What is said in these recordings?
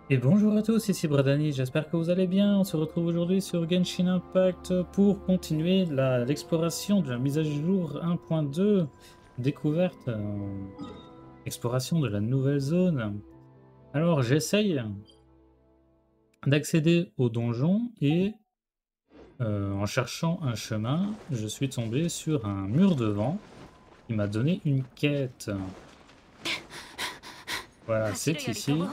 Et bonjour à tous, ici Bradani, j'espère que vous allez bien. On se retrouve aujourd'hui sur Genshin Impact pour continuer l'exploration de la mise à jour 1.2, découverte, exploration de la nouvelle zone. Alors j'essaye d'accéder au donjon et en cherchant un chemin, je suis tombé sur un mur de vent qui m'a donné une quête. Voilà, c'est ici,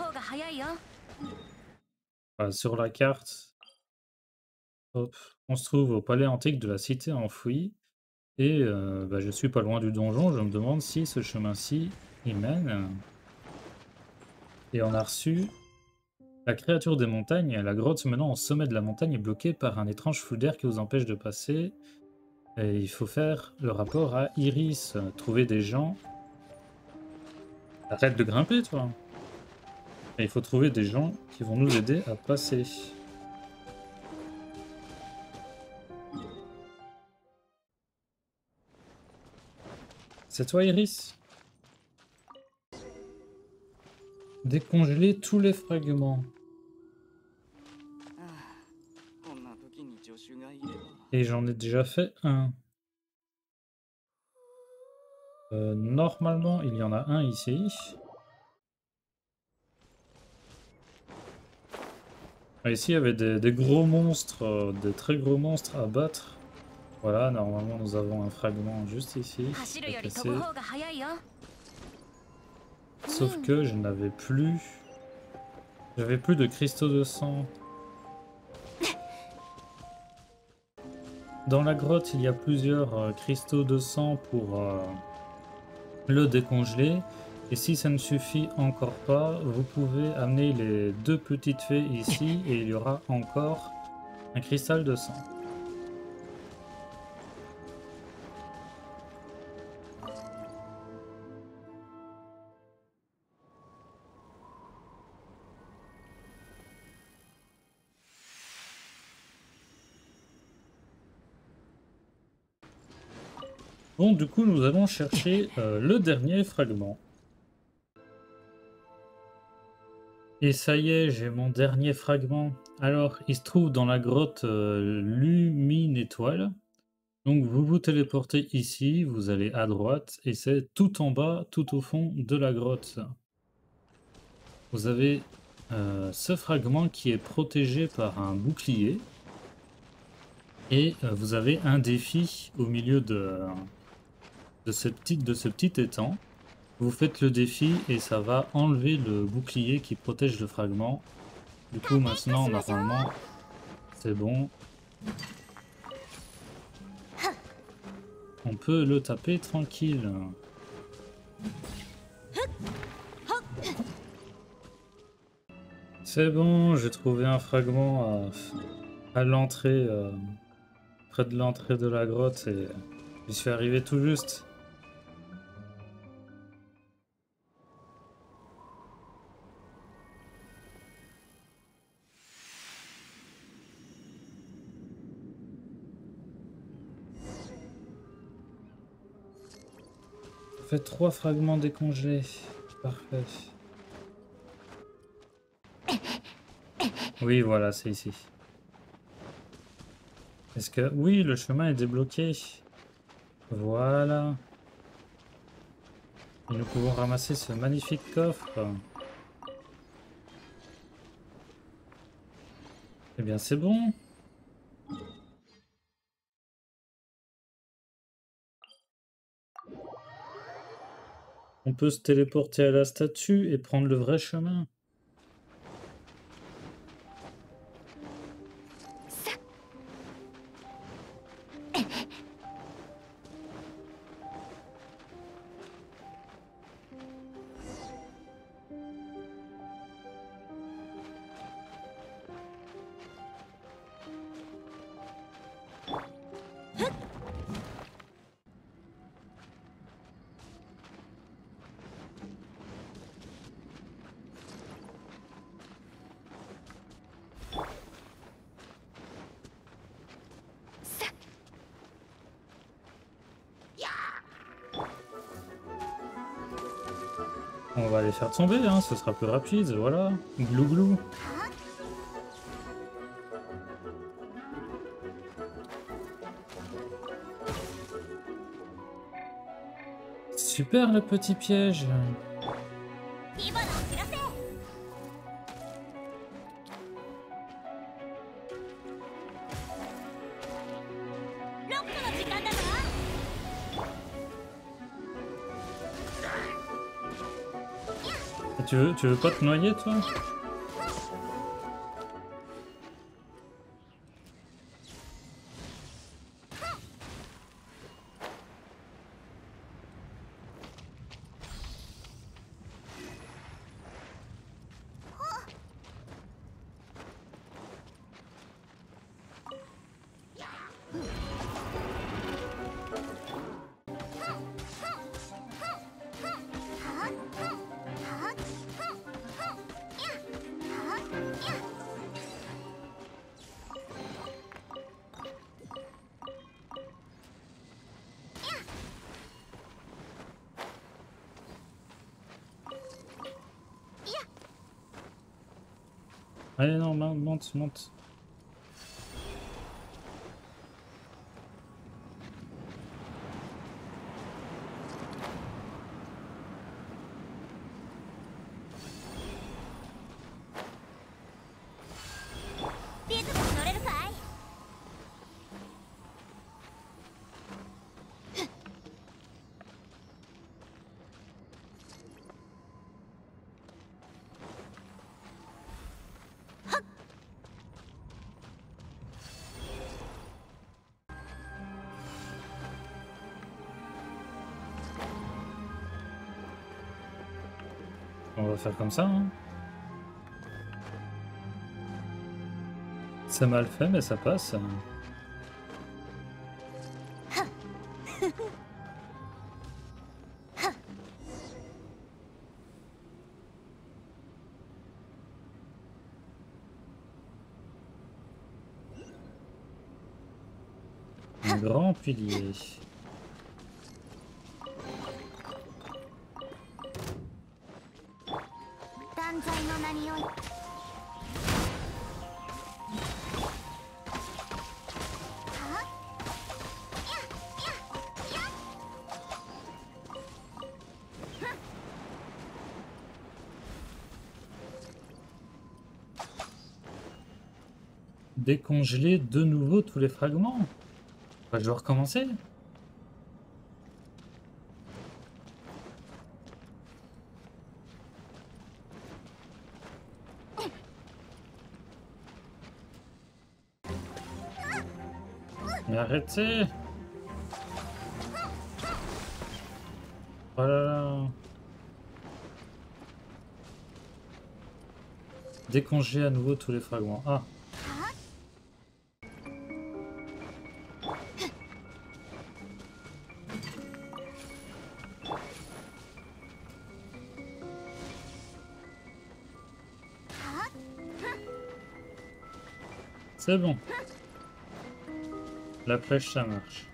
sur la carte. Hop, on se trouve au palais antique de la cité enfouie. Et je suis pas loin du donjon, je me demande si ce chemin-ci y mène. Et on a reçu la créature des montagnes. La grotte se menant au sommet de la montagne est bloquée par un étrange flou d'air qui vous empêche de passer. Et il faut faire le rapport à Iris, trouver des gens. Arrête de grimper, toi. Et il faut trouver des gens qui vont nous aider à passer. C'est toi, Iris? Décongeler tous les fragments. Et j'en ai déjà fait un. Normalement, il y en a un ici. Ah, ici, il y avait des gros monstres, des très gros monstres à battre. Voilà, normalement, nous avons un fragment juste ici à casser. Sauf que je n'avais plus... J'avais plus de cristaux de sang. Dans la grotte, il y a plusieurs cristaux de sang pour le décongeler. Et si ça ne suffit encore pas, vous pouvez amener les deux petites fées ici et il y aura encore un cristal de sang. Bon, du coup, nous allons chercher le dernier fragment. Et ça y est, j'ai mon dernier fragment. Alors, il se trouve dans la grotte Lumine Étoile. Donc, vous vous téléportez ici, vous allez à droite, et c'est tout en bas, tout au fond de la grotte. Vous avez ce fragment qui est protégé par un bouclier. Et vous avez un défi au milieu de ce petit étang. Vous faites le défi et ça va enlever le bouclier qui protège le fragment. Du coup, maintenant, normalement, c'est bon. On peut le taper tranquille. C'est bon, j'ai trouvé un fragment à l'entrée, près de l'entrée de la grotte et j'y suis arrivé tout juste. Ça fait 3 fragments décongelés. Parfait. Oui, voilà, c'est ici. Est-ce que... Oui, le chemin est débloqué. Voilà. Et nous pouvons ramasser ce magnifique coffre. Eh bien, c'est bon. On peut se téléporter à la statue et prendre le vrai chemin. On va les faire tomber, hein, ce sera plus rapide, voilà. Glou glou. Super le petit piège. Tu veux pas te noyer, toi? Allez, non, monte, monte. On va faire comme ça, hein. C'est mal fait, mais ça passe. Un grand pilier. Décongeler de nouveau tous les fragments. Bah, je dois recommencer. Mais arrêtez. Oh là là. Décongeler à nouveau tous les fragments. Ah. C'est bon. La flèche, ça marche.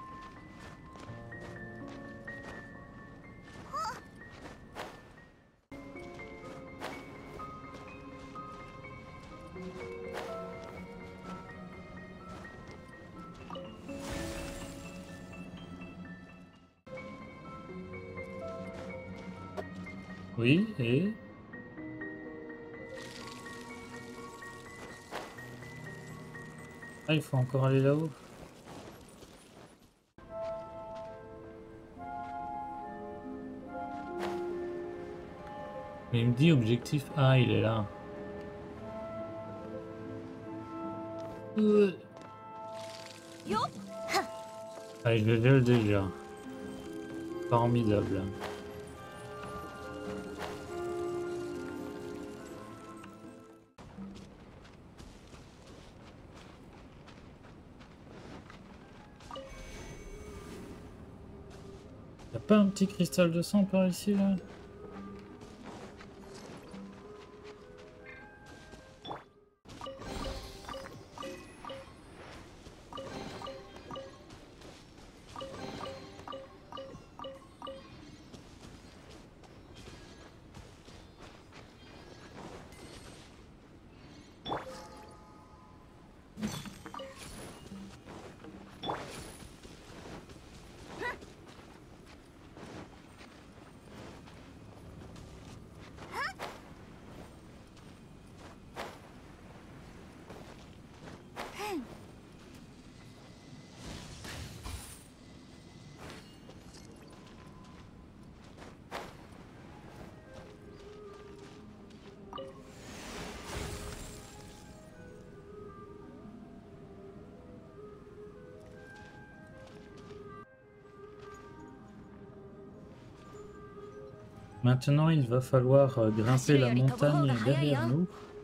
Oui, et... Ah, il faut encore aller là-haut. Mais il me dit objectif A, il est là. Allez, je vais le déjà. Formidable. Y'a pas un petit cristal de sang par ici là? Maintenant, il va falloir grimper la montagne derrière nous.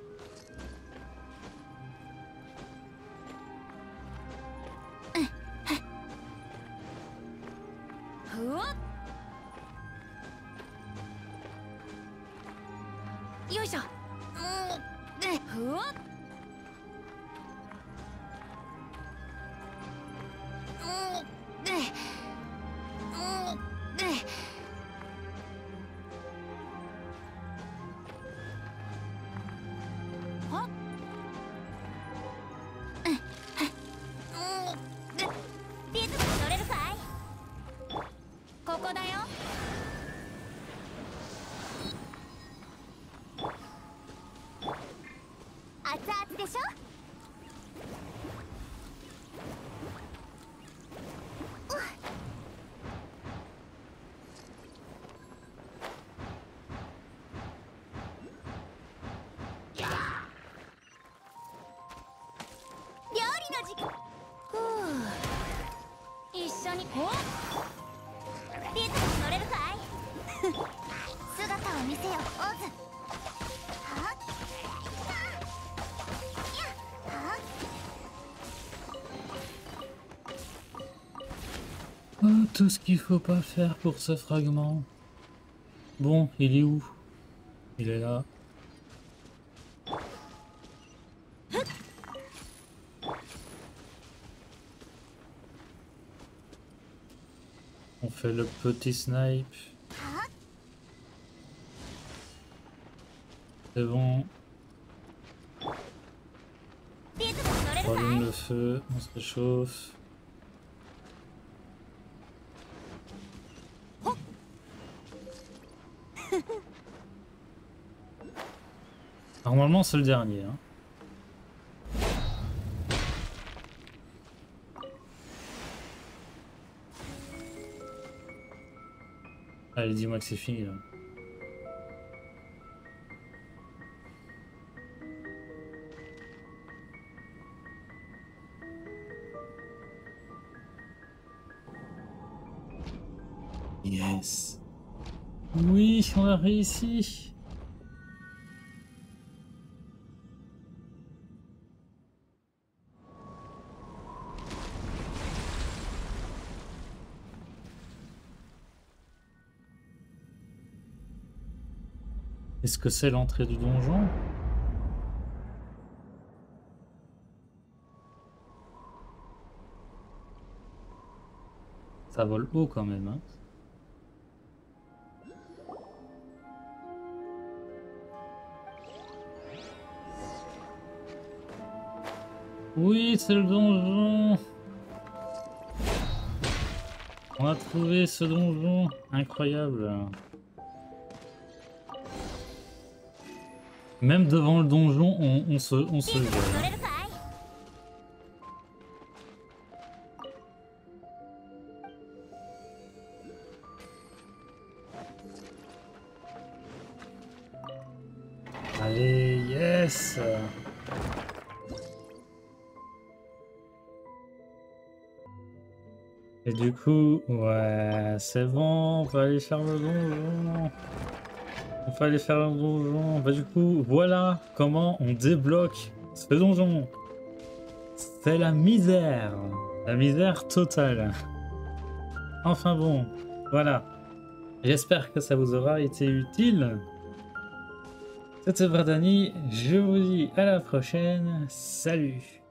Oh, tout ce qu'il faut pas faire pour ce fragment. Bon, il est où? Il est là. On fait le petit snipe. C'est bon. On allume le feu, on se réchauffe. Normalement, c'est le dernier. Hein. Allez, dis-moi que c'est fini là. Yes. Oui, on a réussi. Est-ce que c'est l'entrée du donjon? Ça vole haut quand même, hein. Oui, c'est le donjon. On a trouvé ce donjon incroyable. Même devant le donjon, on se gêne. Allez, yes! Et du coup, ouais, c'est bon, on va aller faire le donjon. On va aller faire le donjon. Bah du coup, voilà comment on débloque ce donjon. C'est la misère. La misère totale. Enfin bon, voilà. J'espère que ça vous aura été utile. C'était Bradani, je vous dis à la prochaine. Salut!